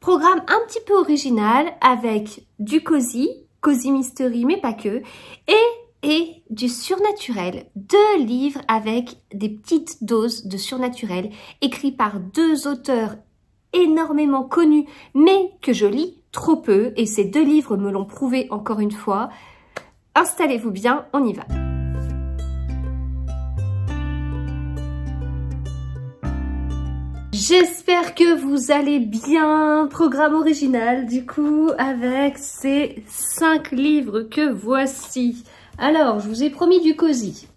Programme un petit peu original avec du cosy mystery mais pas que, et du surnaturel. 2 livres avec des petites doses de surnaturel, écrits par 2 auteurs énormément connus, mais que je lis trop peu, et ces 2 livres me l'ont prouvé encore une fois. Installez-vous bien, on y va. J'espère que vous allez bien. Programme original du coup avec ces 5 livres que voici. Alors, je vous ai promis du cosy.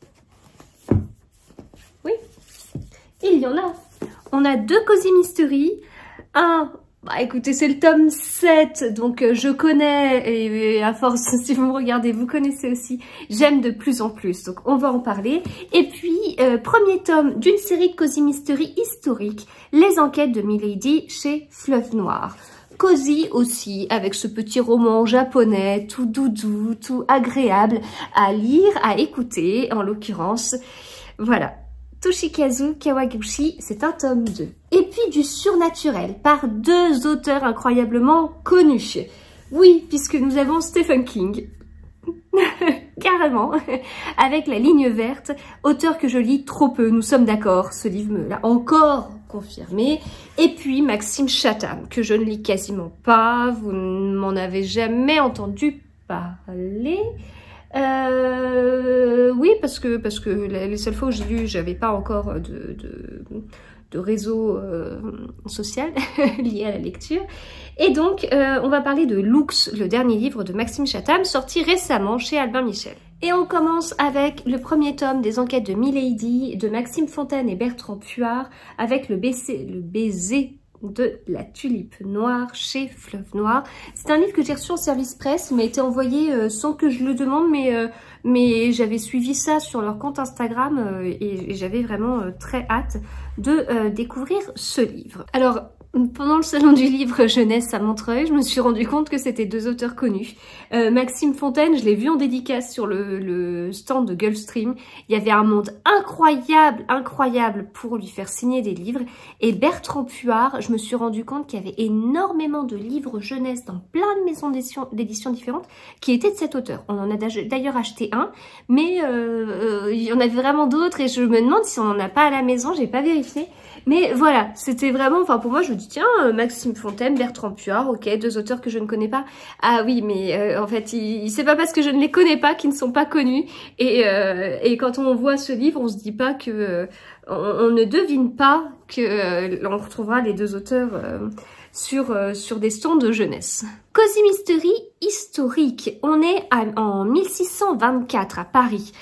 Oui, il y en a. On a 2 cosy mystery. Un, bah écoutez, c'est le tome 7, donc je connais, et à force, si vous me regardez, vous connaissez aussi, j'aime de plus en plus, donc on va en parler. Et puis, premier tome d'une série de cosy mystery historique, Les enquêtes de Milady chez Fleuve Noir. Cosy aussi, avec ce petit roman japonais, tout doudou, tout agréable à lire, à écouter, en l'occurrence. Voilà. Toshikazu Kawaguchi, c'est un tome 2. Et puis du surnaturel, par 2 auteurs incroyablement connus. Oui, puisque nous avons Stephen King, carrément, avec La Ligne Verte, auteur que je lis trop peu, nous sommes d'accord, ce livre me l'a encore confirmé. Et puis Maxime Chatham, que je ne lis quasiment pas, vous ne m'en avez jamais entendu parler. Oui, parce que les seules fois où j'ai lu, j'avais pas encore de réseau social lié à la lecture. Et donc, on va parler de Lux, le dernier livre de Maxime Chatham, sorti récemment chez Albin Michel. Et on commence avec le premier tome des enquêtes de Milady, de Maxime Fontaine et Bertrand Puart, avec le baiser de la tulipe noire chez Fleuve Noir. C'est un livre que j'ai reçu en service presse, il m'a été envoyé sans que je le demande, mais j'avais suivi ça sur leur compte Instagram et j'avais vraiment très hâte de découvrir ce livre. Alors, pendant le salon du livre jeunesse à Montreuil, je me suis rendu compte que c'était 2 auteurs connus. Maxime Fontaine, je l'ai vu en dédicace sur le stand de Gulfstream. Il y avait un monde incroyable pour lui faire signer des livres. Et Bertrand Puart, je me suis rendu compte qu'il y avait énormément de livres jeunesse dans plein de maisons d'édition différentes qui étaient de cet auteur. On en a d'ailleurs acheté un, mais il y en avait vraiment d'autres et je me demande si on n'en a pas à la maison, j'ai pas vérifié. Mais voilà, c'était vraiment, enfin pour moi je me dis tiens, Maxime Fontaine, Bertrand Puart, ok, 2 auteurs que je ne connais pas. Ah oui, mais en fait, c'est pas parce que je ne les connais pas qu'ils ne sont pas connus. Et quand on voit ce livre, on se dit pas que, on ne devine pas que on retrouvera les 2 auteurs sur des stands de jeunesse. Cosy Mystery historique, on est en 1624 à Paris.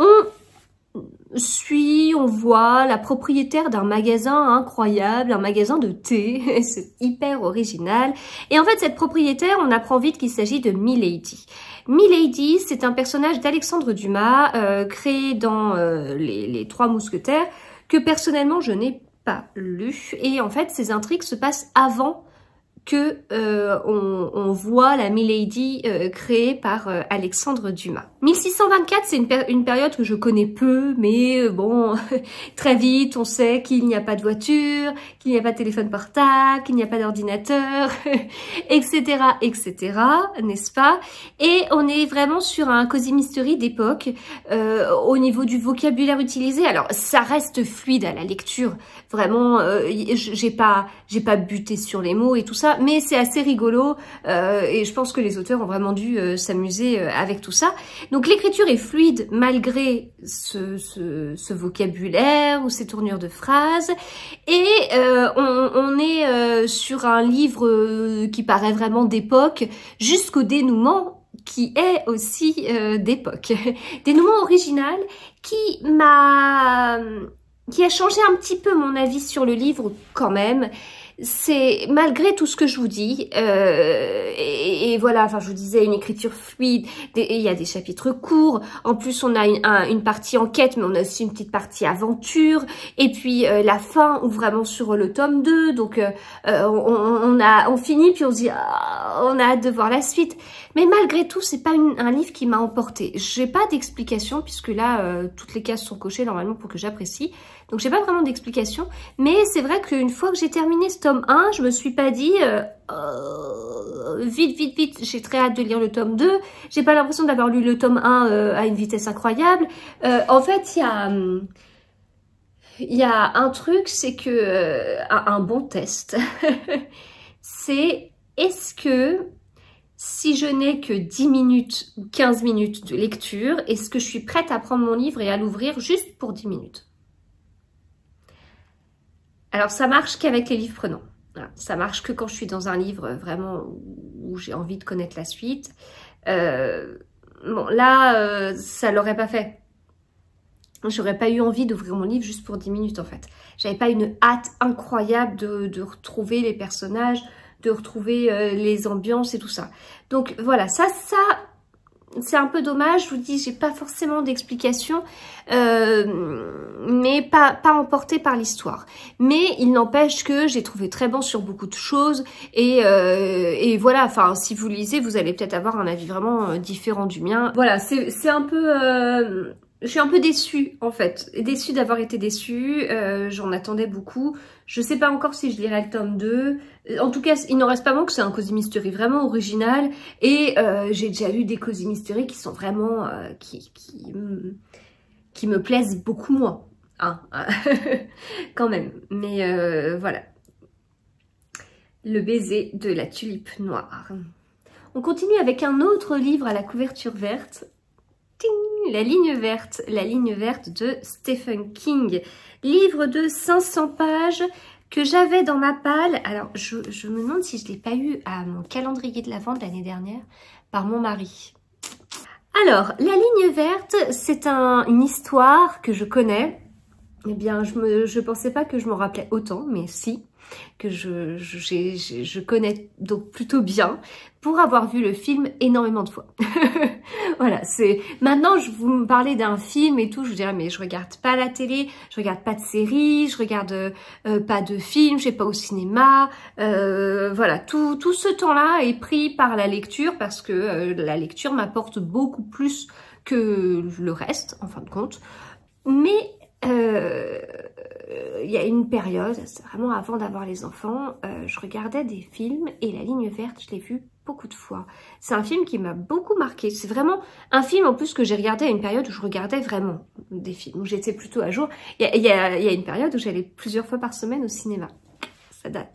On voit la propriétaire d'un magasin incroyable, un magasin de thé, c'est hyper original. Et en fait, cette propriétaire, on apprend vite qu'il s'agit de Milady. Milady, c'est un personnage d'Alexandre Dumas, créé dans les 3 Mousquetaires, que personnellement, je n'ai pas lu. Et en fait, ces intrigues se passent avant que on voit la Milady créée par Alexandre Dumas. 1624, c'est une période que je connais peu, mais bon, très vite, on sait qu'il n'y a pas de voiture, qu'il n'y a pas de téléphone portable, qu'il n'y a pas d'ordinateur, etc., n'est-ce pas? Et on est vraiment sur un cosy mystery d'époque, au niveau du vocabulaire utilisé. Alors, ça reste fluide à la lecture, vraiment, j'ai pas buté sur les mots et tout ça, mais c'est assez rigolo et je pense que les auteurs ont vraiment dû s'amuser avec tout ça. Donc l'écriture est fluide malgré ce vocabulaire ou ces tournures de phrases et on est sur un livre qui paraît vraiment d'époque jusqu'au dénouement qui est aussi d'époque. Dénouement original qui a changé un petit peu mon avis sur le livre quand même. C'est malgré tout ce que je vous dis, et voilà, enfin je vous disais une écriture fluide, il y a des chapitres courts, en plus on a une partie enquête, mais on a aussi une petite partie aventure, et puis la fin ouvre vraiment sur le tome 2, donc on finit puis on se dit on a hâte de voir la suite. Mais malgré tout, c'est pas un livre qui m'a emporté. J'ai pas d'explication puisque là, toutes les cases sont cochées normalement pour que j'apprécie. Donc j'ai pas vraiment d'explication. Mais c'est vrai qu'une fois que j'ai terminé ce tome 1, je me suis pas dit vite, j'ai très hâte de lire le tome 2. J'ai pas l'impression d'avoir lu le tome 1 à une vitesse incroyable. En fait, il y a un truc, c'est que un bon test, c'est est-ce que si je n'ai que 10 minutes ou 15 minutes de lecture, est-ce que je suis prête à prendre mon livre et à l'ouvrir juste pour 10 minutes? Alors ça marche qu'avec les livres prenants. Voilà, ça marche que quand je suis dans un livre vraiment où j'ai envie de connaître la suite. Bon là, ça l'aurait pas fait. J'aurais pas eu envie d'ouvrir mon livre juste pour 10 minutes en fait. J'avais pas une hâte incroyable de retrouver les personnages, de retrouver les ambiances et tout ça. Donc voilà, ça c'est un peu dommage. Je vous dis, j'ai pas forcément d'explication, mais pas emportée par l'histoire. Mais il n'empêche que j'ai trouvé très bon sur beaucoup de choses et voilà. Enfin, si vous lisez, vous allez peut-être avoir un avis vraiment différent du mien. Voilà, c'est un peu je suis un peu déçue en fait, déçue d'avoir été déçue, j'en attendais beaucoup. Je sais pas encore si je lirai le tome 2. En tout cas, il n'en reste pas moins que c'est un Cozy Mystery vraiment original. Et j'ai déjà lu des Cozy Mystery qui sont vraiment... qui me plaisent beaucoup moins. Hein, quand même. Mais voilà. Le baiser de la tulipe noire. On continue avec un autre livre à la couverture verte. La ligne verte de Stephen King. Livre de 500 pages que j'avais dans ma palle. Alors, je me demande si je ne l'ai pas eu à mon calendrier de l'Avent de l'année dernière par mon mari. Alors, la ligne verte, c'est une histoire que je connais. Eh bien, je pensais pas que je m'en rappelais autant, mais si, que je connais donc plutôt bien pour avoir vu le film énormément de fois. Voilà, c'est maintenant vous me parlez d'un film et tout, je vous dirais mais je regarde pas la télé, je regarde pas de séries, je regarde pas de films, je vais pas au cinéma. Voilà, tout ce temps-là est pris par la lecture parce que la lecture m'apporte beaucoup plus que le reste en fin de compte. Mais il y a une période, c'est vraiment avant d'avoir les enfants, je regardais des films et La ligne verte, je l'ai vu beaucoup de fois. C'est un film qui m'a beaucoup marqué. C'est vraiment un film en plus que j'ai regardé à une période où je regardais vraiment des films, où j'étais plutôt à jour. Il y a une période où j'allais plusieurs fois par semaine au cinéma. Ça date.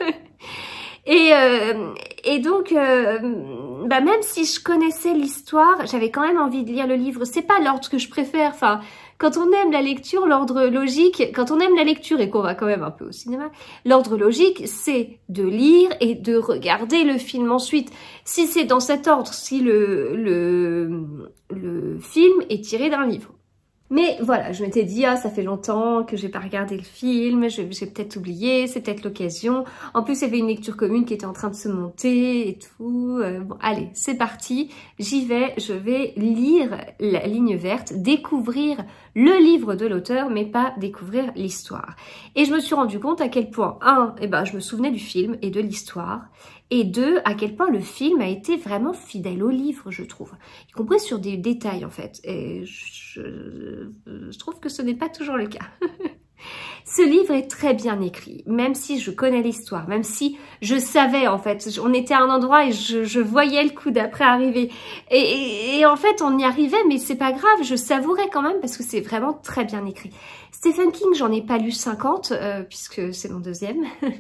Et donc, même si je connaissais l'histoire, j'avais quand même envie de lire le livre. C'est pas l'ordre que je préfère. Enfin, quand on aime la lecture, l'ordre logique, quand on aime la lecture et qu'on va quand même un peu au cinéma, l'ordre logique, c'est de lire et de regarder le film ensuite. Si c'est dans cet ordre, si le film est tiré d'un livre. Mais voilà, je m'étais dit, ah, ça fait longtemps que j'ai pas regardé le film, j'ai peut-être oublié, c'est peut-être l'occasion. En plus, il y avait une lecture commune qui était en train de se monter et tout. Bon, allez, c'est parti, j'y vais, je vais lire La ligne verte, découvrir le livre de l'auteur, mais pas découvrir l'histoire. Et je me suis rendu compte à quel point, je me souvenais du film et de l'histoire, et deux, à quel point le film a été vraiment fidèle au livre, je trouve, y compris sur des détails en fait. Et je trouve que ce n'est pas toujours le cas. Ce livre est très bien écrit, même si je connais l'histoire, même si je savais en fait, on était à un endroit et je voyais le coup d'après arriver. Et en fait, on y arrivait, mais c'est pas grave, je savourais quand même parce que c'est vraiment très bien écrit. Stephen King, j'en ai pas lu 50, puisque c'est mon deuxième.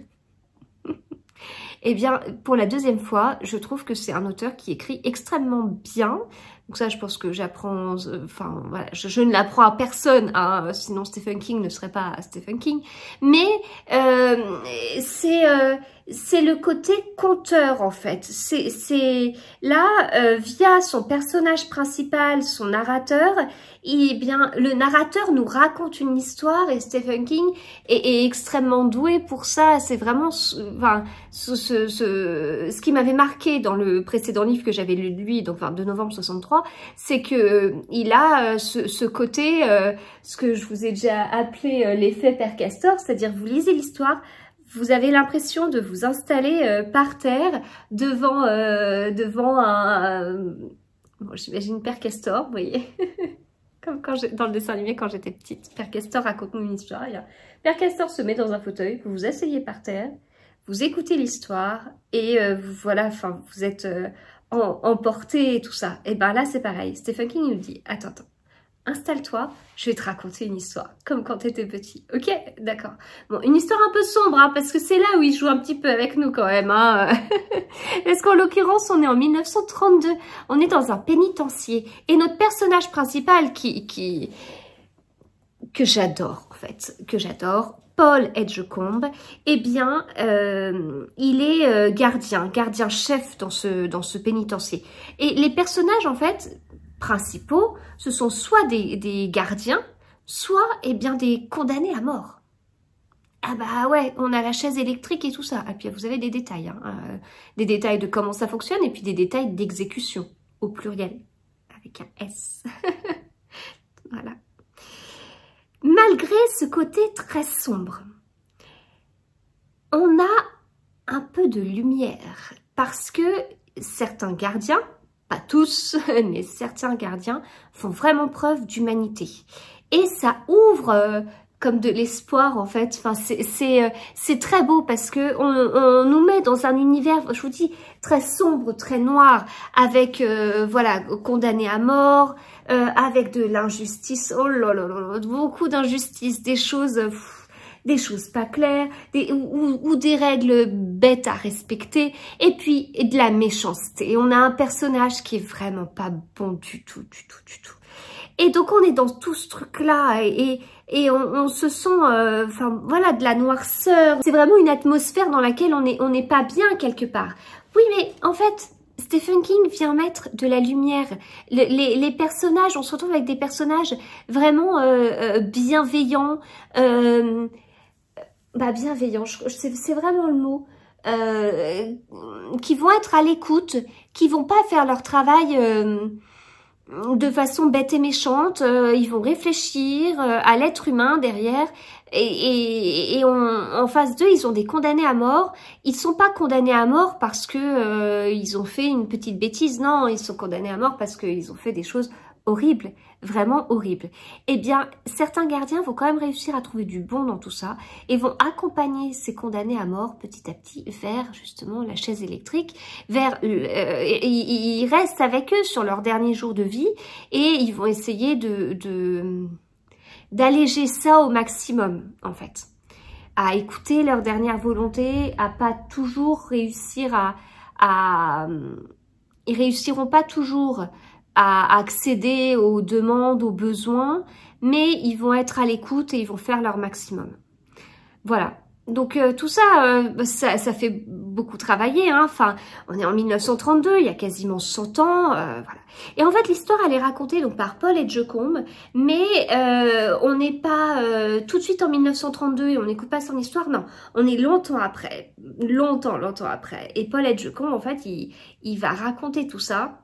Eh bien, pour la deuxième fois, je trouve que c'est un auteur qui écrit extrêmement bien. Donc ça, je pense que j'apprends... Enfin, voilà, je ne l'apprends à personne, hein, sinon Stephen King ne serait pas Stephen King. Mais c'est le côté conteur, en fait. C'est là, via son personnage principal, son narrateur, eh bien, le narrateur nous raconte une histoire et Stephen King est extrêmement doué pour ça. C'est vraiment... Enfin, ce qui m'avait marqué dans le précédent livre que j'avais lu de lui, donc de novembre 63, c'est que il a ce côté, ce que je vous ai déjà appelé l'effet Père Castor, c'est-à-dire vous lisez l'histoire, vous avez l'impression de vous installer par terre devant, devant bon, j'imagine Père Castor, vous voyez. Comme dans le dessin animé quand j'étais petite. Père Castor raconte-nous une histoire. Père Castor se met dans un fauteuil, vous vous asseyez par terre, vous écoutez l'histoire et voilà, enfin, vous êtes emporté et tout ça. Et ben là, c'est pareil. Stephen King nous dit, attends, installe-toi, je vais te raconter une histoire, comme quand tu étais petit. Ok, d'accord. Bon, une histoire un peu sombre, hein, parce que c'est là où il joue un petit peu avec nous quand même. Hein. Parce qu'en l'occurrence, on est en 1932, on est dans un pénitencier. Et notre personnage principal que j'adore, en fait, que j'adore, Paul Edgecombe, eh bien, il est gardien-chef dans ce pénitencier. Et les personnages, en fait, principaux, ce sont soit des gardiens, soit eh bien des condamnés à mort. Ah bah ouais, on a la chaise électrique et tout ça. Et puis vous avez des détails, hein, des détails de comment ça fonctionne et puis des détails d'exécution au pluriel, avec un S. Voilà. Malgré ce côté très sombre, on a un peu de lumière parce que certains gardiens, pas tous, mais certains gardiens font vraiment preuve d'humanité. Et ça ouvre comme de l'espoir en fait. Enfin, c'est très beau parce que on nous met dans un univers, je vous dis, très sombre, très noir, avec voilà, condamnés à mort, avec de l'injustice. Oh là là là, beaucoup d'injustice, des choses pas claires, ou des règles bêtes à respecter, et puis de la méchanceté. On a un personnage qui est vraiment pas bon du tout. Et donc on est dans tout ce truc-là, et on se sent, enfin voilà, de la noirceur. C'est vraiment une atmosphère dans laquelle on n'est pas bien quelque part. Oui, mais en fait, Stephen King vient mettre de la lumière. Les personnages, on se retrouve avec des personnages vraiment bienveillants, bienveillant, c'est vraiment le mot, qui vont être à l'écoute, qui vont pas faire leur travail de façon bête et méchante, ils vont réfléchir à l'être humain derrière, et en face d'eux, ils ont des condamnés à mort. Ils sont pas condamnés à mort parce que ils ont fait une petite bêtise, non, ils sont condamnés à mort parce qu'ils ont fait des choses horrible, vraiment horrible. Eh bien, certains gardiens vont quand même réussir à trouver du bon dans tout ça et vont accompagner ces condamnés à mort petit à petit vers justement la chaise électrique, vers ils restent avec eux sur leurs derniers jours de vie et ils vont essayer d'alléger ça au maximum en fait, à écouter leur dernière volonté, à pas toujours réussir ils réussiront pas toujours à accéder aux demandes, aux besoins, mais ils vont être à l'écoute et ils vont faire leur maximum. Voilà. Donc tout ça, ça fait beaucoup travailler, hein. Enfin, on est en 1932, il y a quasiment 100 ans, voilà. Et en fait, l'histoire, elle est racontée donc par Paul Edgecombe, mais on n'est pas tout de suite en 1932 et on n'écoute pas son histoire, non. On est longtemps après, longtemps après. Et Paul Edgecombe, en fait, il va raconter tout ça.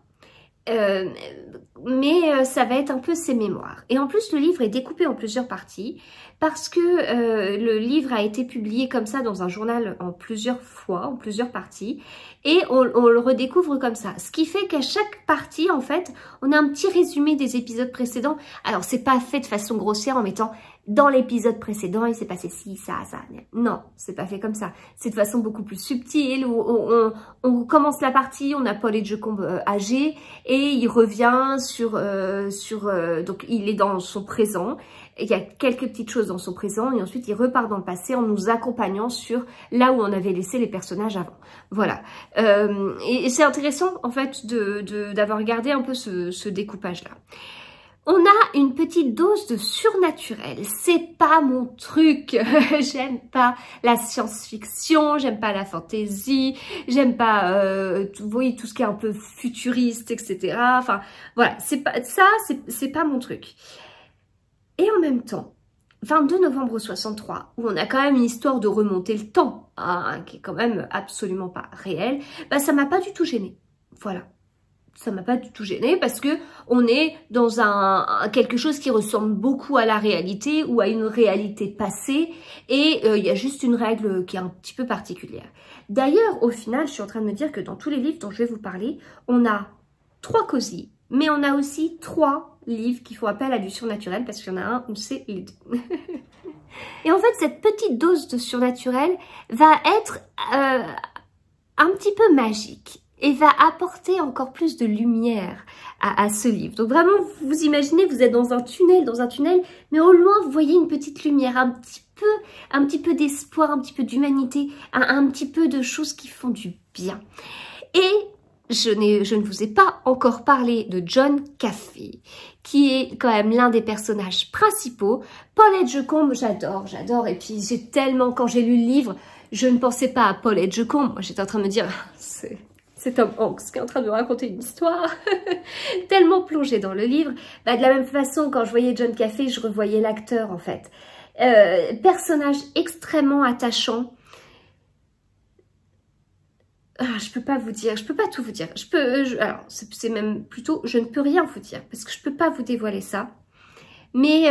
Mais ça va être un peu ses mémoires. Et en plus, le livre est découpé en plusieurs parties parce que le livre a été publié comme ça dans un journal en plusieurs fois, en plusieurs parties, et on le redécouvre comme ça. Ce qui fait qu'à chaque partie, en fait, on a un petit résumé des épisodes précédents. Alors, c'est pas fait de façon grossière en mettant dans l'épisode précédent, il s'est passé ci, ça. Non, c'est pas fait comme ça. C'est de façon beaucoup plus subtile. Où on commence la partie, on a Paul Edgecombe âgé et il revient donc il est dans son présent. Il y a quelques petites choses dans son présent et ensuite il repart dans le passé en nous accompagnant sur là où on avait laissé les personnages avant. Voilà. Et c'est intéressant en fait d'avoir regardé un peu ce découpage-là. On a une petite dose de surnaturel. C'est pas mon truc. J'aime pas la science-fiction, j'aime pas la fantasy, j'aime pas, vous voyez, tout ce qui est un peu futuriste, etc. Enfin, voilà, c'est pas mon truc. Et en même temps, 22 novembre 63, où on a quand même une histoire de remonter le temps, hein, qui est quand même absolument pas réelle, bah ça m'a pas du tout gênée. Voilà. ça m'a pas du tout gênée parce que on est dans quelque chose qui ressemble beaucoup à la réalité ou à une réalité passée et il y a juste une règle qui est un petit peu particulière. D'ailleurs, au final, je suis en train de me dire que dans tous les livres dont je vais vous parler, on a 3 cosy, mais on a aussi 3 livres qui font appel à du surnaturel parce qu'il y en a un où c'est les deux. Et en fait, cette petite dose de surnaturel va être un petit peu magique et va apporter encore plus de lumière à ce livre. Donc vraiment, vous imaginez, vous êtes dans un tunnel, mais au loin, vous voyez une petite lumière, un petit peu d'espoir, un petit peu d'humanité, un petit peu de choses qui font du bien. Et je ne vous ai pas encore parlé de John Caffey, qui est quand même l'un des personnages principaux. Paul Edgecombe, j'adore. Et puis j'ai tellement, quand j'ai lu le livre, je ne pensais pas à Paul Edgecombe. Moi, j'étais en train de me dire, c'est Tom Hanks qui est en train de me raconter une histoire. Tellement plongée dans le livre. Bah, de la même façon, quand je voyais John Caffey, je revoyais l'acteur en fait. Personnage extrêmement attachant. Ah, je peux pas vous dire, je peux pas tout vous dire. Alors, c'est même plutôt, je ne peux rien vous dire parce que je peux pas vous dévoiler ça. Mais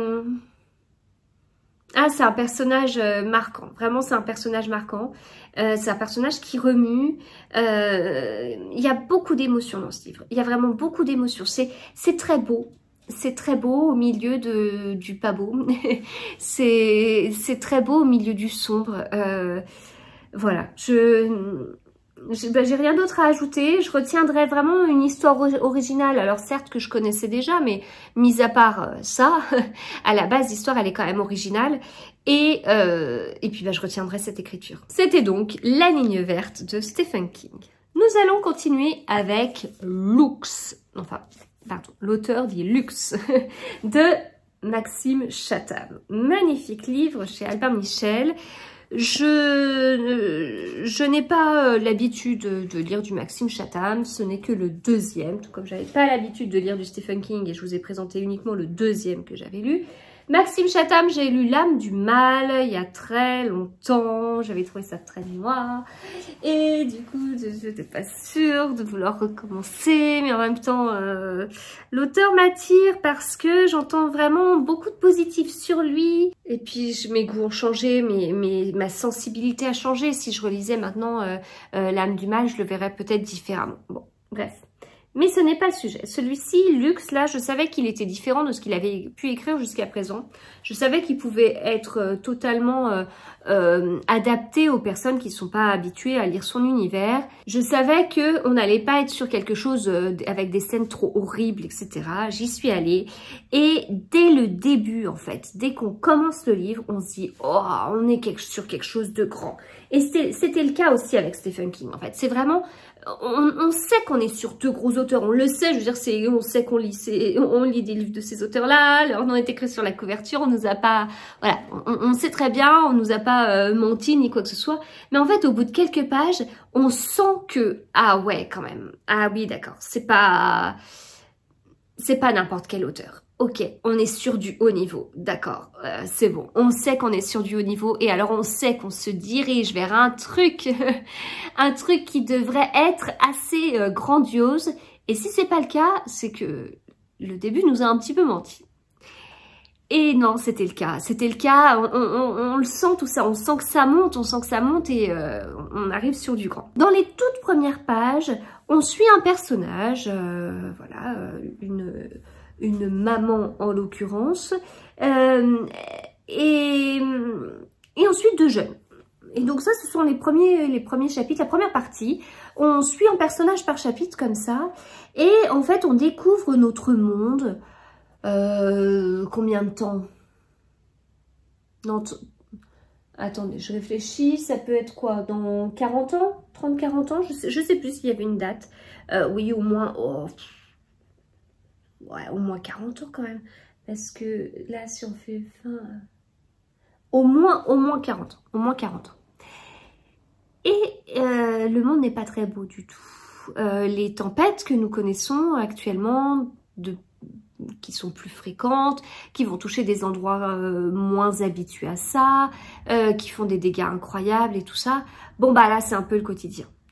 c'est un personnage marquant. Vraiment, c'est un personnage marquant. C'est un personnage qui remue. Il y a beaucoup d'émotions dans ce livre. Il y a vraiment beaucoup d'émotions. C'est très beau. C'est très beau au milieu du pas beau. C'est très beau au milieu du sombre. Voilà, j'ai rien d'autre à ajouter. Je retiendrai vraiment une histoire originale. Alors certes que je connaissais déjà, mais mis à part ça, à la base l'histoire elle est quand même originale. Et puis je retiendrai cette écriture. C'était donc La Ligne Verte de Stephen King. Nous allons continuer avec Lux. Enfin, pardon, l'auteur dit Lux de Maxime Chatham. Magnifique livre chez Albin Michel. Je n'ai pas l'habitude de lire du Maxime Chatham, ce n'est que le 2e, tout comme j'avais pas l'habitude de lire du Stephen King et je vous ai présenté uniquement le 2e que j'avais lu. Maxime Chatham, j'ai lu L'âme du mal il y a très longtemps, j'avais trouvé ça très noir et du coup je n'étais pas sûre de vouloir recommencer, mais en même temps l'auteur m'attire parce que j'entends vraiment beaucoup de positifs sur lui et puis mes goûts ont changé, ma sensibilité a changé. Si je relisais maintenant L'âme du mal, je le verrais peut-être différemment. Bon, bref. Mais ce n'est pas le sujet. Celui-ci, Lux, là, je savais qu'il était différent de ce qu'il avait pu écrire jusqu'à présent. Je savais qu'il pouvait être totalement adapté aux personnes qui ne sont pas habituées à lire son univers. Je savais qu'on n'allait pas être sur quelque chose avec des scènes trop horribles, etc. J'y suis allée. Et dès le début, en fait, dès qu'on commence le livre, on se dit « Oh, on est sur quelque chose de grand ». Et c'était le cas aussi avec Stephen King, en fait. C'est vraiment... On sait qu'on est sur 2 gros auteurs, on le sait, je veux dire, on sait qu'on lit des livres de ces auteurs-là, leur nom est écrit sur la couverture, on nous a pas, voilà, on sait très bien, on nous a pas menti ni quoi que ce soit, mais en fait, au bout de quelques pages, on sent que, ah ouais, quand même, ah oui, d'accord, c'est pas n'importe quel auteur. Ok, on est sur du haut niveau, d'accord, c'est bon. On sait qu'on est sur du haut niveau et alors on sait qu'on se dirige vers un truc, un truc qui devrait être assez grandiose. Et si c'est pas le cas, c'est que le début nous a un petit peu menti. Et non, c'était le cas, on le sent tout ça, on sent que ça monte et on arrive sur du grand. Dans les toutes premières pages, on suit un personnage, voilà, une maman en l'occurrence, et ensuite 2 jeunes. Et donc ça, ce sont les premiers chapitres, la première partie. On suit un personnage par chapitre comme ça, et en fait on découvre notre monde. Combien de temps? Non, attendez, je réfléchis, ça peut être quoi? Dans 40 ans? 30-40 ans? Je sais plus s'il y avait une date. Oui, au moins... Oh, ouais, au moins 40 ans quand même. Parce que là, si on fait fin... Au moins 40 ans. Au moins 40 ans. Et le monde n'est pas très beau du tout. Les tempêtes que nous connaissons actuellement, qui sont plus fréquentes, qui vont toucher des endroits moins habitués à ça, qui font des dégâts incroyables et tout ça. Bon bah là, c'est un peu le quotidien.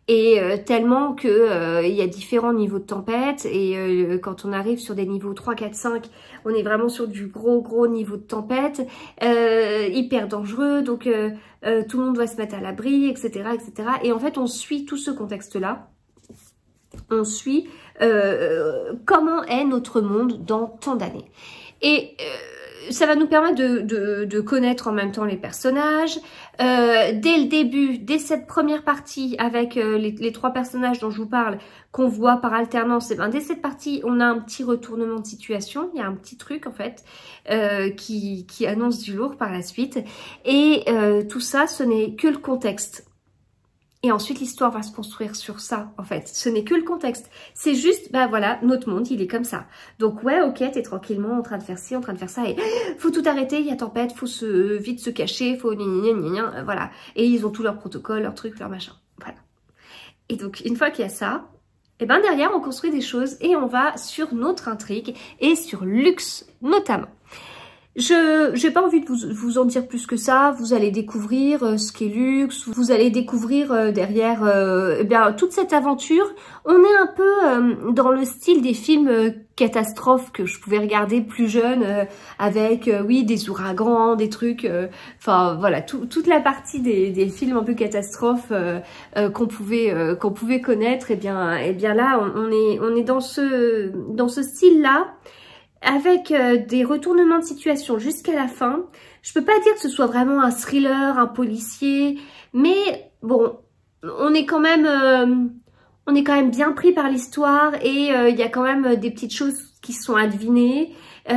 Et tellement que il y a différents niveaux de tempête et quand on arrive sur des niveaux 3, 4, 5, on est vraiment sur du gros niveau de tempête, hyper dangereux, donc tout le monde doit se mettre à l'abri, etc., etc. Et en fait, on suit tout ce contexte-là. On suit comment est notre monde dans tant d'années. Et ça va nous permettre de connaître en même temps les personnages. Dès le début, dès cette première partie avec les 3 personnages dont je vous parle, qu'on voit par alternance, et ben dès cette partie, on a un petit retournement de situation. Il y a un petit truc en fait qui annonce du lourd par la suite. Et tout ça, ce n'est que le contexte. Et ensuite, l'histoire va se construire sur ça, en fait. Ce n'est que le contexte. C'est juste, bah voilà, notre monde, il est comme ça. Donc, ouais, ok, t'es tranquillement en train de faire ci, en train de faire ça, et faut tout arrêter, il y a tempête, faut vite se cacher, faut voilà. Et ils ont tout leur protocole, leur truc, leur machin. Voilà. Et donc, une fois qu'il y a ça, et ben derrière, on construit des choses et on va sur notre intrigue et sur Lux, notamment. Je n'ai pas envie de vous en dire plus que ça. Vous allez découvrir ce qu'est Lux. Vous allez découvrir derrière eh bien, toute cette aventure. On est un peu dans le style des films catastrophes que je pouvais regarder plus jeune avec, oui, des ouragans, des trucs. Enfin, voilà, toute la partie des films un peu catastrophes qu'on pouvait connaître. Et bien là, on est dans ce style-là. Avec des retournements de situation jusqu'à la fin. Je peux pas dire que ce soit vraiment un thriller, un policier, mais bon, on est quand même bien pris par l'histoire et il y a quand même des petites choses qui sont à deviner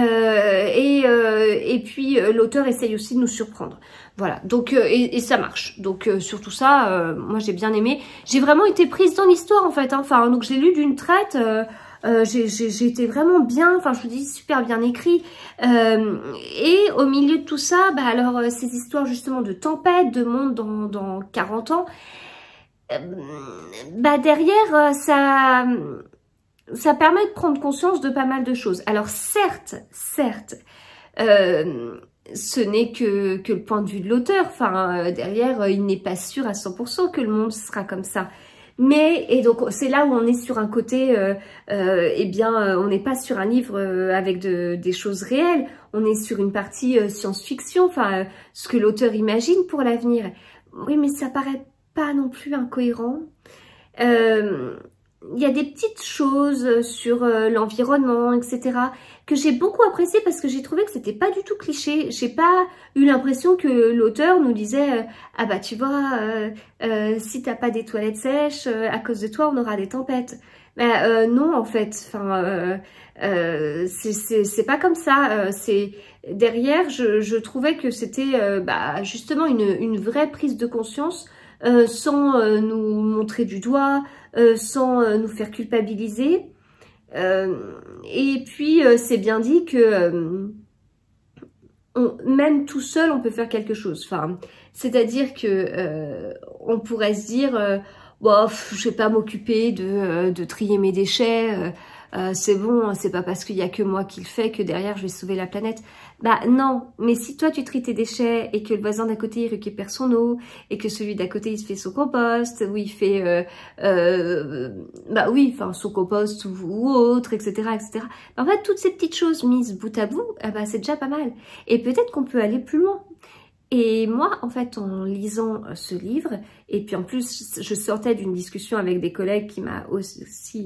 et puis l'auteur essaye aussi de nous surprendre. Voilà, donc et ça marche. Donc sur tout ça, moi j'ai bien aimé. J'ai vraiment été prise dans l'histoire en fait. Hein. Enfin, donc j'ai lu d'une traite. J'ai été vraiment bien, enfin je vous dis super bien écrit et au milieu de tout ça, bah alors ces histoires justement de tempête, de monde dans 40 ans, bah derrière ça permet de prendre conscience de pas mal de choses. Alors certes, ce n'est que le point de vue de l'auteur, enfin derrière il n'est pas sûr à 100% que le monde sera comme ça. Mais, et donc c'est là où on est sur un côté, eh bien, on n'est pas sur un livre avec des choses réelles, on est sur une partie science-fiction, enfin, ce que l'auteur imagine pour l'avenir. Oui, mais ça paraît pas non plus incohérent. Il y a des petites choses sur l'environnement, etc. que j'ai beaucoup apprécié parce que j'ai trouvé que c'était pas du tout cliché. J'ai pas eu l'impression que l'auteur nous disait ah bah tu vois, si t'as pas des toilettes sèches, à cause de toi on aura des tempêtes. Mais non en fait, enfin c'est pas comme ça. C'est derrière, je trouvais que c'était bah, justement une vraie prise de conscience. Sans nous montrer du doigt, sans nous faire culpabiliser. Et puis, c'est bien dit que même tout seul, on peut faire quelque chose. Enfin, c'est-à-dire que on pourrait se dire, bon, je vais pas m'occuper de trier mes déchets. C'est bon, c'est pas parce qu'il y a que moi qui le fais que derrière je vais sauver la planète. Bah non, mais si toi tu tries tes déchets et que le voisin d'à côté il récupère son eau et que celui d'à côté il se fait son compost ou il fait bah oui, enfin son compost ou autre, etc., etc. En fait, toutes ces petites choses mises bout à bout, bah c'est déjà pas mal. Et peut-être qu'on peut aller plus loin. Et moi, en fait, en lisant ce livre, et puis en plus, je sortais d'une discussion avec des collègues qui m'a aussi,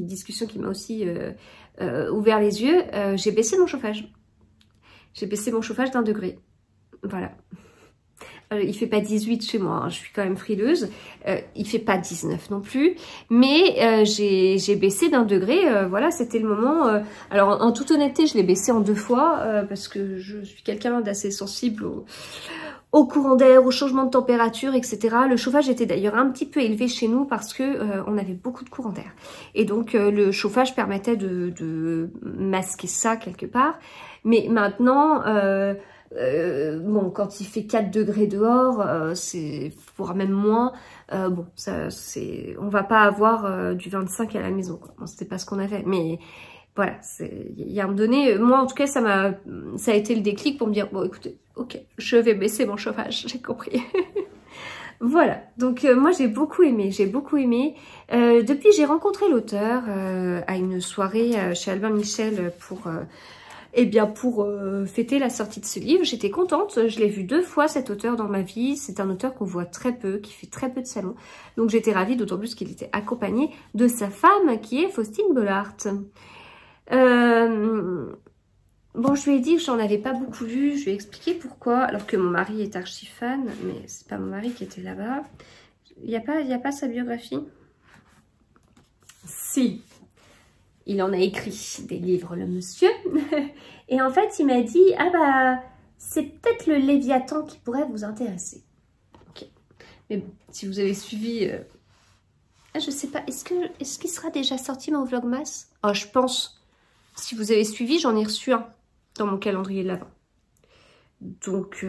ouvert les yeux, j'ai baissé mon chauffage. J'ai baissé mon chauffage d'1 degré. Voilà. Il fait pas 18 chez moi, hein, je suis quand même frileuse. Il fait pas 19 non plus, mais j'ai baissé d'1 degré. Voilà, c'était le moment. Alors, en toute honnêteté, je l'ai baissé en 2 fois parce que je suis quelqu'un d'assez sensible au courant d'air, au changement de température, etc. Le chauffage était d'ailleurs un petit peu élevé chez nous parce que on avait beaucoup de courant d'air. Et donc le chauffage permettait de masquer ça quelque part. Mais maintenant, bon, quand il fait 4 degrés dehors, c'est voire même moins. Bon, ça, on va pas avoir du 25 à la maison. Bon, c'était pas ce qu'on avait, mais voilà, il y a un moment donné, moi en tout cas, ça a été le déclic pour me dire, bon écoutez, ok, je vais baisser mon chauffage, j'ai compris. Voilà, donc moi j'ai beaucoup aimé, depuis j'ai rencontré l'auteur à une soirée chez Albin Michel pour fêter la sortie de ce livre. J'étais contente, je l'ai vu 2 fois cet auteur dans ma vie. C'est un auteur qu'on voit très peu, qui fait très peu de salons. Donc j'étais ravie, d'autant plus qu'il était accompagné de sa femme qui est Faustine Bollaert. Bon, je lui ai dit que j'en avais pas beaucoup lu, je lui ai expliqué pourquoi, alors que mon mari est archi fan, mais c'est pas mon mari qui était là-bas. Il y a pas sa biographie? Si, il en a écrit des livres, le monsieur. Et en fait, il m'a dit, ah bah, c'est peut-être le Léviathan qui pourrait vous intéresser. Ok. Mais bon, si vous avez suivi... je sais pas, est-ce qu'il sera déjà sorti mon Vlogmas? Oh, je pense. Si vous avez suivi, j'en ai reçu un dans mon calendrier de l'Avent. Donc,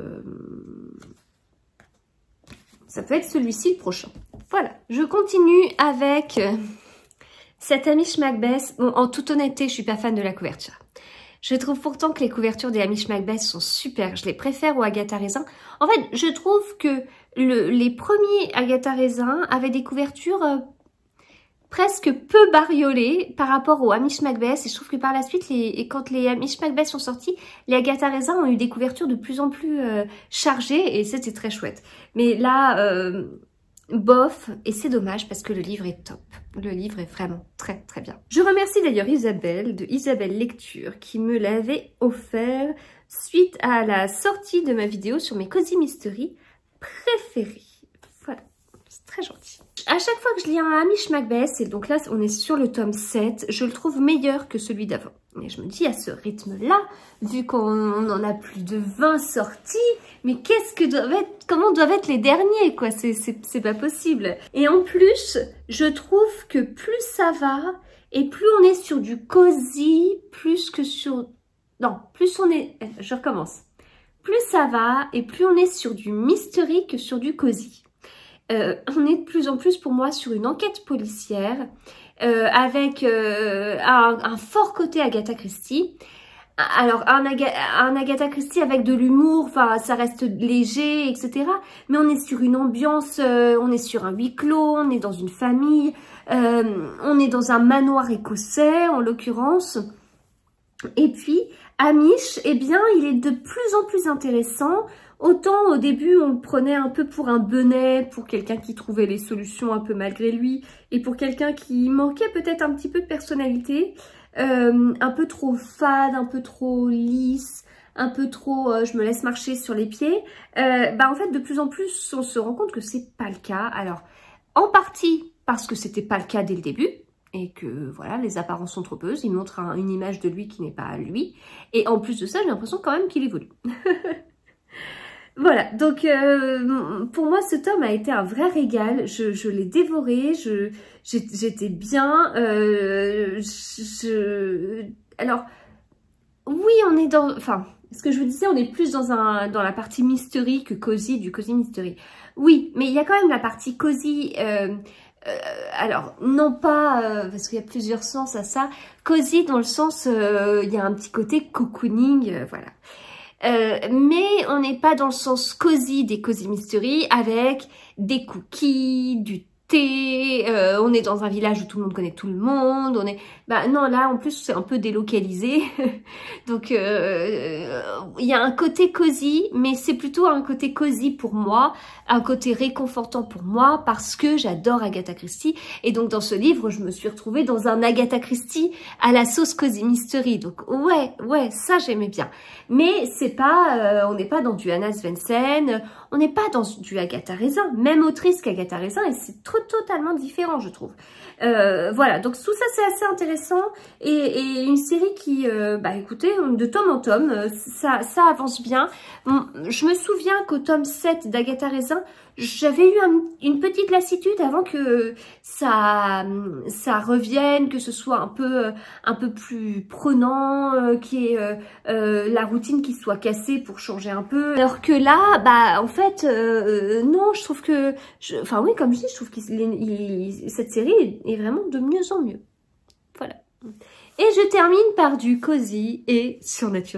ça peut être celui-ci le prochain. Voilà, je continue avec cette Hamish Macbeth. Bon, en toute honnêteté, je suis pas fan de la couverture. Je trouve pourtant que les couvertures des Hamish Macbeth sont super. Je les préfère aux Agatha Raisin. En fait, je trouve que les premiers Agatha Raisin avaient des couvertures... presque peu bariolé par rapport aux Hamish Macbeth, et je trouve que par la suite, quand les Hamish Macbeth sont sortis, les Agatha Raisin ont eu des couvertures de plus en plus chargées, et c'était très chouette. Mais là, bof, et c'est dommage parce que le livre est top. Le livre est vraiment très très bien. Je remercie d'ailleurs Isabelle de Isabelle Lecture qui me l'avait offert suite à la sortie de ma vidéo sur mes Cozy Mystery préférés. Voilà, c'est très gentil. À chaque fois que je lis un Hamish Macbeth, et donc là on est sur le tome 7, je le trouve meilleur que celui d'avant. Mais je me dis à ce rythme-là, vu qu'on en a plus de 20 sorties, mais comment doivent être les derniers quoi, c'est pas possible. Et en plus, je trouve que plus ça va, et plus on est sur du cosy, plus on est... Je recommence. Plus ça va, et plus on est sur du mystery que sur du cosy. On est de plus en plus pour moi sur une enquête policière avec un fort côté Agatha Christie. Alors un Agatha Christie avec de l'humour, enfin ça reste léger, etc. Mais on est sur une ambiance, on est sur un huis clos, on est dans une famille, on est dans un manoir écossais en l'occurrence. Et puis Hamish, eh bien il est de plus en plus intéressant. Autant au début on le prenait un peu pour un benet, pour quelqu'un qui trouvait les solutions un peu malgré lui, et pour quelqu'un qui manquait peut-être un petit peu de personnalité, un peu trop fade, un peu trop lisse, un peu trop je me laisse marcher sur les pieds. En fait de plus en plus on se rend compte que c'est pas le cas. Alors en partie parce que c'était pas le cas dès le début, et que voilà, les apparences sont trompeuses, il montre une image de lui qui n'est pas lui, et en plus de ça j'ai l'impression quand même qu'il évolue. Voilà, donc pour moi ce tome a été un vrai régal, je l'ai dévoré, j'étais bien, alors oui on est dans, enfin ce que je vous disais, on est plus dans la partie mystery que cosy, du Cozy Mystery. Oui, mais il y a quand même la partie cosy, alors non pas, parce qu'il y a plusieurs sens à ça, cosy dans le sens, il y a un petit côté cocooning, voilà. Mais on n'est pas dans le sens cosy des Cozy Mystery avec des cookies, du thé, on est dans un village où tout le monde connaît tout le monde, on est... non, là en plus c'est un peu délocalisé, donc il y a un côté cosy, mais c'est plutôt un côté cosy pour moi, un côté réconfortant pour moi, parce que j'adore Agatha Christie, et donc dans ce livre je me suis retrouvée dans un Agatha Christie à la sauce Cozy Mystery, donc ouais, ça j'aimais bien. Mais c'est pas, on n'est pas dans du Hannah Svensson, on n'est pas dans du Agatha Raisin, même autrice qu'Agatha Raisin, et c'est totalement différent je trouve. Voilà, donc tout ça c'est assez intéressant, et une série qui, écoutez, de tome en tome, ça avance bien. Je me souviens qu'au tome 7 d'Agatha Raisin, j'avais eu une petite lassitude avant que ça revienne, que ce soit un peu plus prenant, qu'il y ait la routine qui soit cassée pour changer un peu. Alors que là, en fait, non, je trouve que... Enfin oui, comme je dis, je trouve que cette série est vraiment de mieux en mieux. Voilà. Et je termine par du cosy et surnaturel.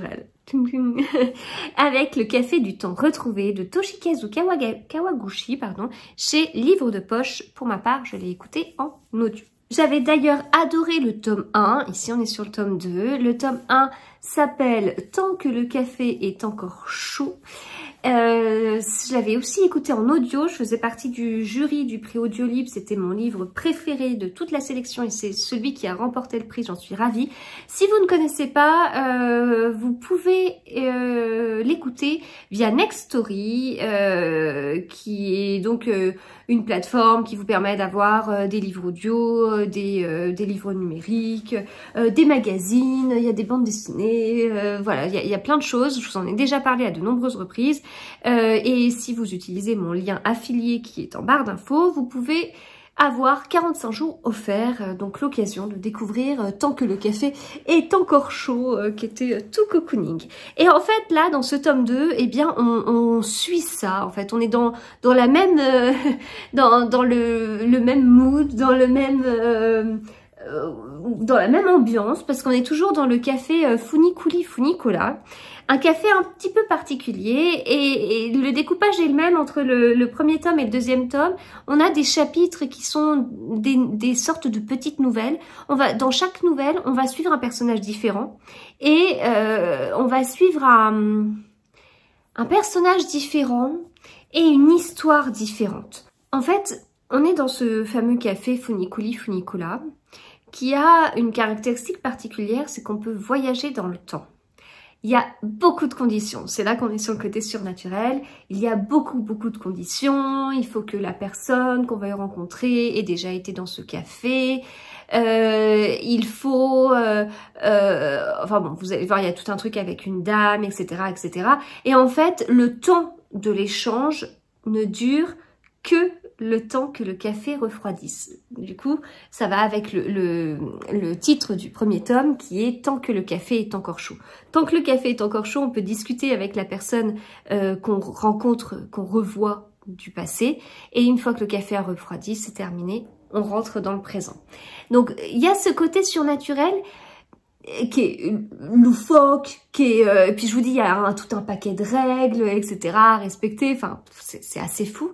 avec le café du temps retrouvé de Toshikazu Kawaguchi, chez Livre de Poche. Pour ma part, je l'ai écouté en audio. J'avais d'ailleurs adoré le tome 1, ici on est sur le tome 2. Le tome 1 s'appelle « Tant que le café est encore chaud ». Je l'avais aussi écouté en audio, je faisais partie du jury du prix Audiolib, c'était mon livre préféré de toute la sélection et c'est celui qui a remporté le prix, j'en suis ravie. Si vous ne connaissez pas, vous pouvez l'écouter via Nextory, qui est donc une plateforme qui vous permet d'avoir des livres audio, des livres numériques, des magazines, il y a des bandes dessinées, voilà, il y a plein de choses, je vous en ai déjà parlé à de nombreuses reprises. Et si vous utilisez mon lien affilié qui est en barre d'infos, vous pouvez avoir 45 jours offerts, donc l'occasion de découvrir Tant que le café est encore chaud, qui était tout cocooning. Et en fait là dans ce tome 2, eh bien on suit ça, en fait on est dans la même dans le même mood, dans la même ambiance, parce qu'on est toujours dans le café Funikuli Funikola, un café un petit peu particulier, et le découpage est le même entre le premier tome et le deuxième tome. On a des chapitres qui sont des sortes de petites nouvelles. Dans chaque nouvelle, on va suivre un personnage différent, et on va suivre un personnage différent et une histoire différente. En fait, on est dans ce fameux café Funikuli Funikola, qui a une caractéristique particulière, c'est qu'on peut voyager dans le temps. Il y a beaucoup de conditions, c'est là qu'on est sur le côté surnaturel, il y a beaucoup de conditions, il faut que la personne qu'on va rencontrer ait déjà été dans ce café, il faut, enfin bon, vous allez voir, il y a tout un truc avec une dame, etc., etc. Et en fait, le temps de l'échange ne dure que le temps que le café refroidisse. Du coup, ça va avec le titre du premier tome qui est « Tant que le café est encore chaud ». Tant que le café est encore chaud, on peut discuter avec la personne qu'on rencontre, qu'on revoit du passé. Et une fois que le café a refroidi, c'est terminé, on rentre dans le présent. Donc, il y a ce côté surnaturel qui est loufoque, et puis je vous dis, il y a tout un paquet de règles, etc. à respecter. Enfin, c'est assez fou.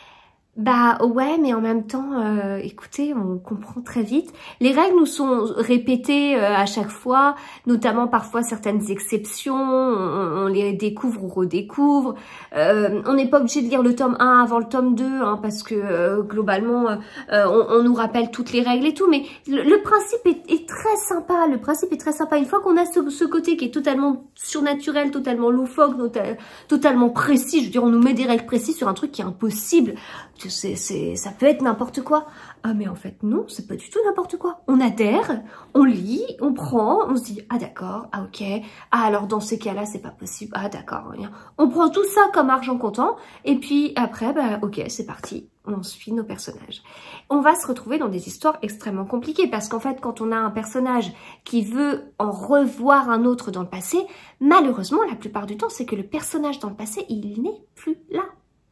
Bah ouais, mais en même temps, écoutez, on comprend très vite. Les règles nous sont répétées à chaque fois, notamment parfois certaines exceptions, on les découvre ou redécouvre. On n'est pas obligé de lire le tome 1 avant le tome 2, hein, parce que globalement, on nous rappelle toutes les règles et tout, mais le principe est très sympa, le principe est très sympa. Une fois qu'on a ce côté qui est totalement surnaturel, totalement loufoque, totalement précis, je veux dire, on nous met des règles précises sur un truc qui est impossible. Ça peut être n'importe quoi. Ah mais en fait non, c'est pas du tout n'importe quoi. On adhère, on lit, on prend, on se dit ah d'accord, ah ok, ah alors dans ces cas-là c'est pas possible, ah d'accord, rien. On prend tout ça comme argent comptant et puis après bah ok c'est parti, on suit nos personnages. On va se retrouver dans des histoires extrêmement compliquées parce qu'en fait quand on a un personnage qui veut en revoir un autre dans le passé, malheureusement la plupart du temps c'est que le personnage dans le passé il n'est plus là.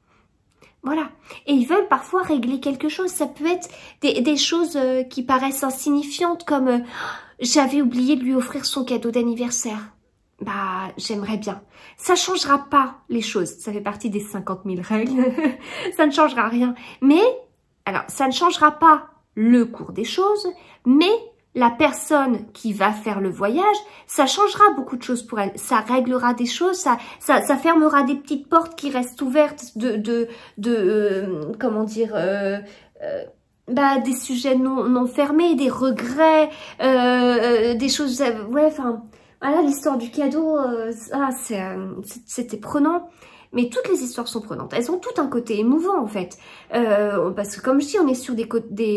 Voilà. Et ils veulent parfois régler quelque chose. Ça peut être des choses qui paraissent insignifiantes comme j'avais oublié de lui offrir son cadeau d'anniversaire. Bah, j'aimerais bien. Ça changera pas les choses. Ça fait partie des 50 000 règles. Ça ne changera rien. Mais, alors, ça ne changera pas le cours des choses, mais la personne qui va faire le voyage, ça changera beaucoup de choses pour elle. Ça réglera des choses, ça fermera des petites portes qui restent ouvertes comment dire, bah, des sujets non fermés, des regrets, des choses, ouais, enfin, voilà, l'histoire du cadeau, c'était prenant. Mais toutes les histoires sont prenantes. Elles ont tout un côté émouvant en fait. Parce que comme je dis, on est sur des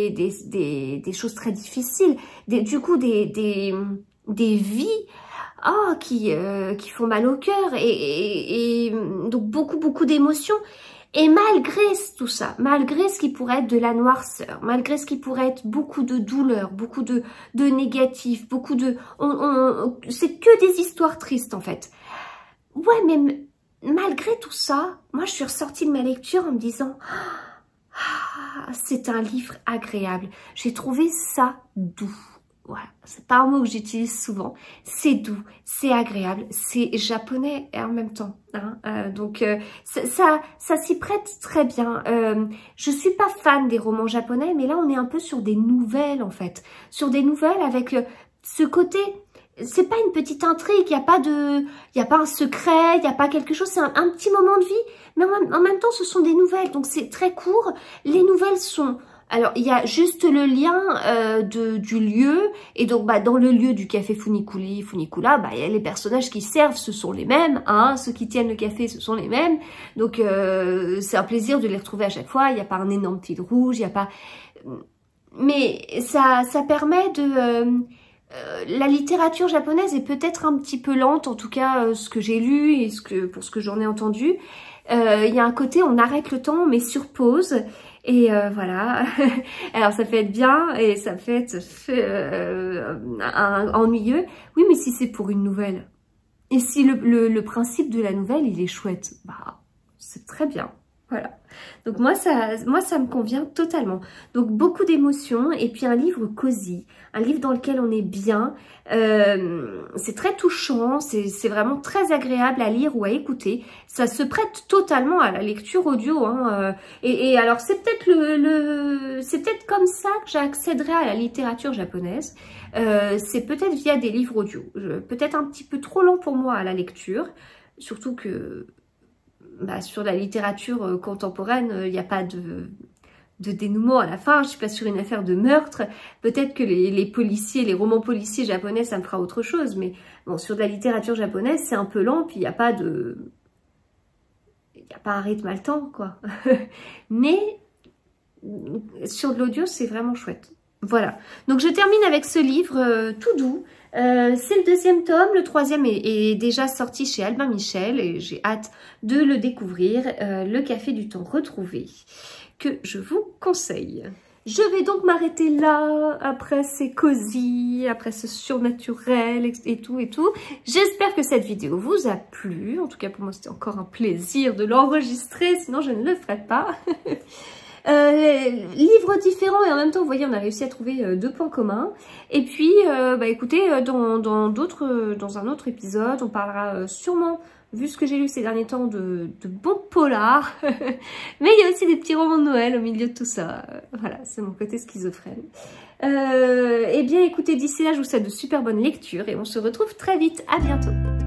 choses très difficiles. Du coup, des vies qui font mal au cœur. Et donc beaucoup d'émotions. Et malgré tout ça, malgré ce qui pourrait être de la noirceur, malgré ce qui pourrait être beaucoup de douleur, beaucoup de négatif, beaucoup de... c'est que des histoires tristes en fait. Ouais, mais... Malgré tout ça, moi je suis ressortie de ma lecture en me disant c'est un livre agréable. J'ai trouvé ça doux. voilà, c'est pas un mot que j'utilise souvent, c'est doux, c'est agréable, c'est japonais en même temps, hein, donc ça s'y prête très bien. Je suis pas fan des romans japonais, mais là on est un peu sur des nouvelles en fait, sur des nouvelles avec ce côté, c'est pas une petite intrigue, il y a pas un secret, il y a pas quelque chose, c'est un petit moment de vie, mais en même temps ce sont des nouvelles, donc c'est très court. Les nouvelles sont... Alors, il y a juste le lien du lieu, et donc dans le lieu du café Funikula, il y a les personnages qui servent, ce sont les mêmes, hein, ceux qui tiennent le café, ce sont les mêmes, donc c'est un plaisir de les retrouver à chaque fois, il n'y a pas un énorme fil rouge, il n'y a pas... Mais ça permet de... la littérature japonaise est peut-être un petit peu lente, en tout cas ce que j'ai lu et pour ce que j'en ai entendu. Il y a un côté, on arrête le temps, on met sur pause. Et voilà, alors ça peut être bien et ça peut être ennuyeux. Oui, mais si c'est pour une nouvelle, et si le principe de la nouvelle, il est chouette, c'est très bien. Voilà, donc moi ça me convient totalement. Donc beaucoup d'émotions et puis un livre cosy, un livre dans lequel on est bien. C'est très touchant, c'est vraiment très agréable à lire ou à écouter. Ça se prête totalement à la lecture audio, hein. Et alors c'est peut-être c'est peut-être comme ça que j'accéderai à la littérature japonaise. C'est peut-être via des livres audio. Peut-être un petit peu trop long pour moi à la lecture, surtout que sur la littérature contemporaine, il n'y a pas de dénouement à la fin. Je suis pas sur une affaire de meurtre. Peut-être que les policiers, les romans policiers japonais, ça me fera autre chose. Mais bon, sur de la littérature japonaise, c'est un peu lent, puis il n'y a pas un rythme haletant, quoi. Mais sur de l'audio, c'est vraiment chouette. Voilà. Donc je termine avec ce livre tout doux. C'est le deuxième tome, le troisième est déjà sorti chez Albin Michel et j'ai hâte de le découvrir, Le Café du Temps Retrouvé, que je vous conseille. Je vais donc m'arrêter là, après ces cosy, après ce surnaturel et tout et tout. J'espère que cette vidéo vous a plu, en tout cas pour moi c'était encore un plaisir de l'enregistrer, sinon je ne le ferai pas. Livres différents et en même temps vous voyez on a réussi à trouver deux points communs et puis écoutez dans un autre épisode on parlera sûrement, vu ce que j'ai lu ces derniers temps, de bons polars mais il y a aussi des petits romans de Noël au milieu de tout ça, voilà, c'est mon côté schizophrène. Eh bien écoutez, d'ici là je vous souhaite de super bonnes lectures et on se retrouve très vite, à bientôt.